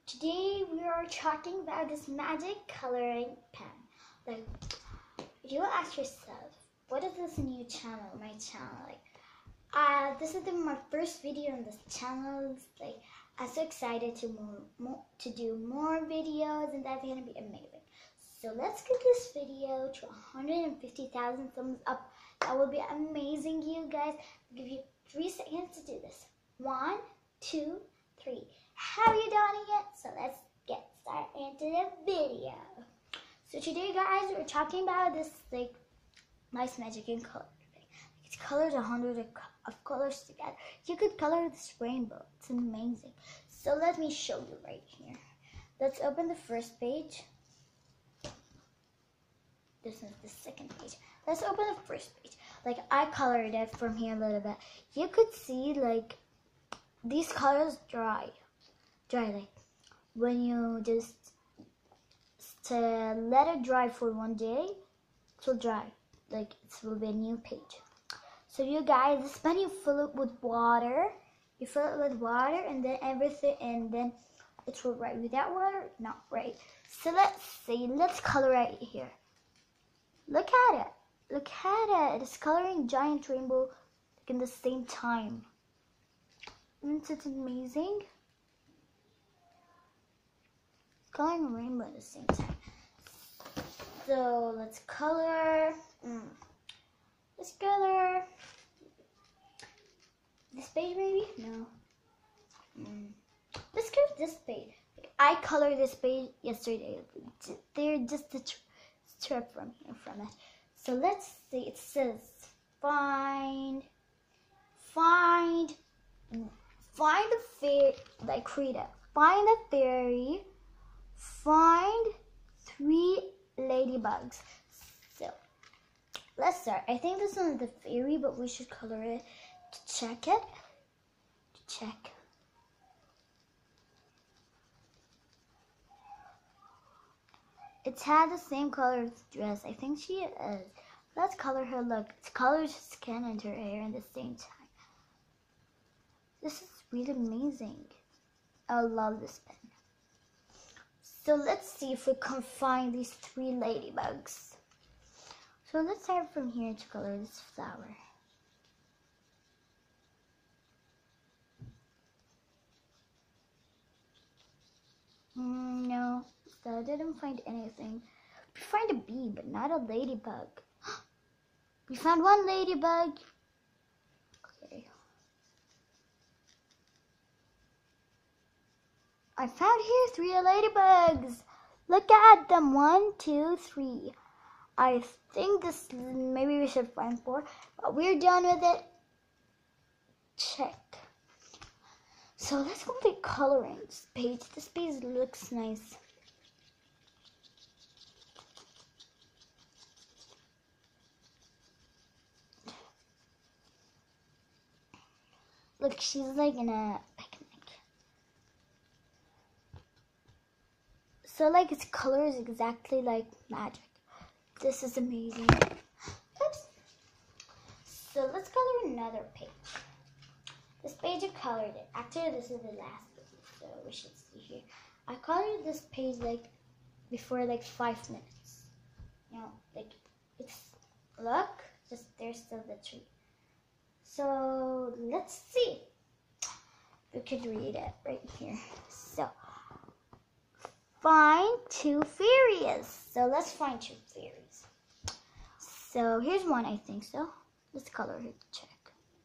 Today we are talking about this magic coloring pen. Like, you will ask yourself, what is this new channel? My channel, this is my first video on this channel. Like, I'm so excited to do more videos, and that's gonna be amazing. So let's get this video to 150,000 thumbs up. That would be amazing, you guys. I'll give you 3 seconds to do this. 1, 2, 3. Have you done it yet? So let's get started into the video. So today, guys, we're talking about this nice magic in color. It's colored 100 of colors together. You could color this rainbow. It's amazing. So let me show you right here. Let's open the first page. This is the second page. Let's open the first page. Like, I colored it from here a little bit. You could see like these colors dry. Like when you just let it dry for 1 day, it will dry. Like, it will be a new page. So you guys, this pen, you fill it with water. You fill it with water, and then everything, and then it will write. Without water, not right. So let's color right here. Look at it. Look at it. It's coloring giant rainbow in the same time. Isn't it amazing? Coloring a rainbow at the same time. So let's color. Let's color this page, maybe? No. Let's color this page. I colored this page yesterday. They're just a strip from it. So let's see. It says find the fairy, like read it. Find the fairy. Find 3 ladybugs. So let's start. I think this one's the fairy, but we should color it to check it. It's had the same color as the dress. I think she is. Let's color her look. It's colored her skin and her hair at the same time. This is really amazing. I love this pen. So let's see if we can find these 3 ladybugs. So let's start from here to color this flower. No, so I didn't find anything. We find a bee, but not a ladybug. We found 1 ladybug. Okay. I found here 3 ladybugs. Look at them. 1, 2, 3. I think this, maybe we should find 4, but we're done with it. Check. So let's complete coloring this page. This page looks nice. Look, she's like in a picnic. So like its color is exactly like magic. This is amazing. Oops. So let's color another page. This page I colored it. Actually, this is the last page, so we should see here. I colored this page like before like 5 minutes. You know, like it's, look, just there's still the tree. So let's see. We could read it right here. So find 2 fairies. So let's find 2 fairies. So here's one, I think so. Let's color her to check.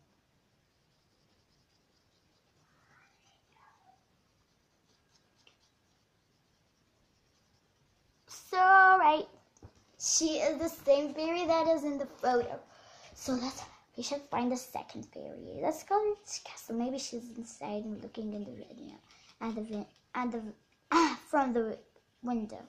So right, she is the same fairy that is in the photo. So we should find the second fairy. Let's color this castle. Maybe she's inside and looking in the video, and from the window.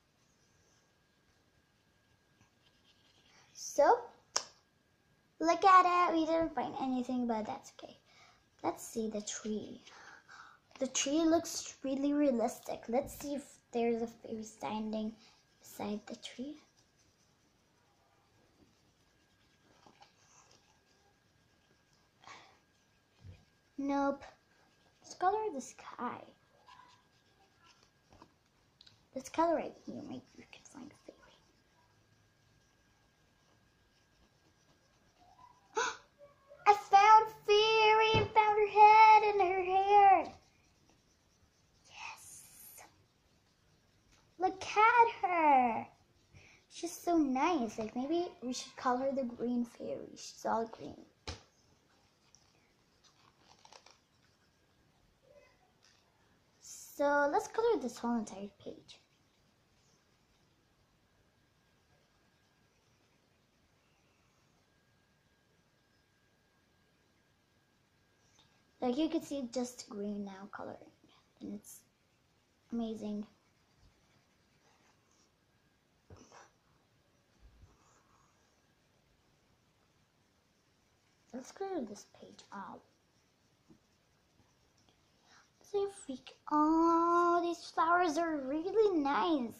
So look at it. We didn't find anything, but that's okay. Let's see the tree. The tree looks really realistic. Let's see if there's a fairy standing beside the tree. Nope. Let's color the sky. Let's color it here. Maybe we can find a fairy. I found fairy and found her head and her hair. Yes. Look at her. She's so nice. Like maybe we should call her the green fairy. She's all green. So let's color this whole entire page. Like you can see just green now coloring, and it's amazing. Let's color this page out. So freak! Oh, these flowers are really nice.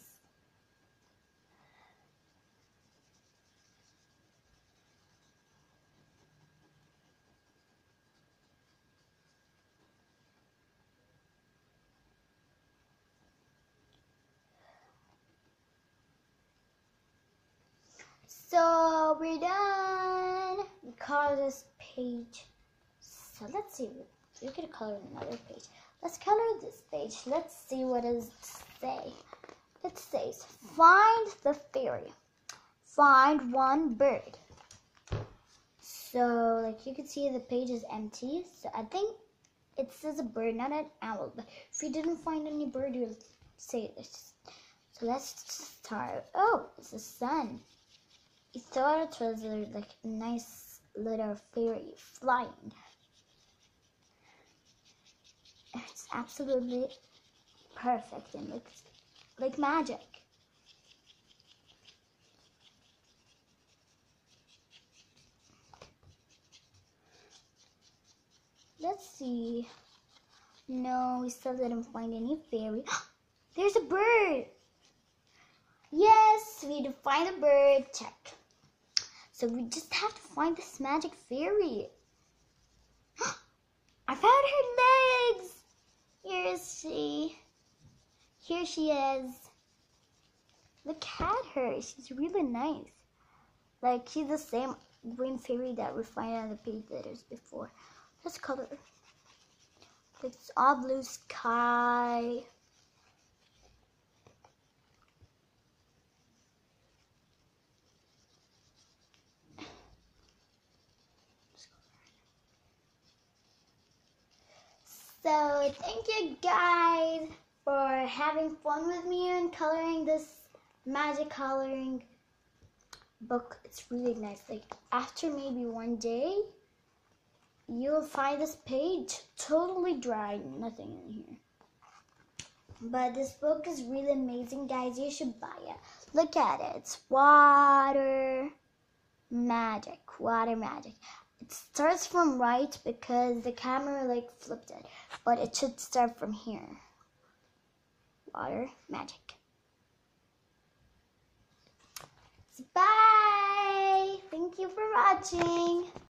So we're done. We color this page. So let's see. We could color another page. Let's color this page. Let's see what does it say. It says, find the fairy. Find one bird. So like you can see the page is empty. So I think it says a bird, not an owl. But if you didn't find any bird, you'll say this. So let's start. Oh, it's the sun. I thought it was like a nice little fairy flying. It's absolutely perfect and looks like magic. Let's see. No, we still didn't find any fairy. There's a bird. Yes, we did find a bird. Check. So we just have to find this magic fairy. I found her legs. Here is she. Here she is. Look at her. She's really nice. Like she's the same green fairy that we find on the page letters before. Let's color. It's all blue sky. So thank you guys for having fun with me and coloring this magic coloring book. It's really nice. Like after maybe one day, you'll find this page totally dry, nothing in here. But this book is really amazing, guys. You should buy it. Look at it. It's water magic. Water magic. It starts from right because the camera like flipped it, but it should start from here. Water magic. Bye. Thank you for watching.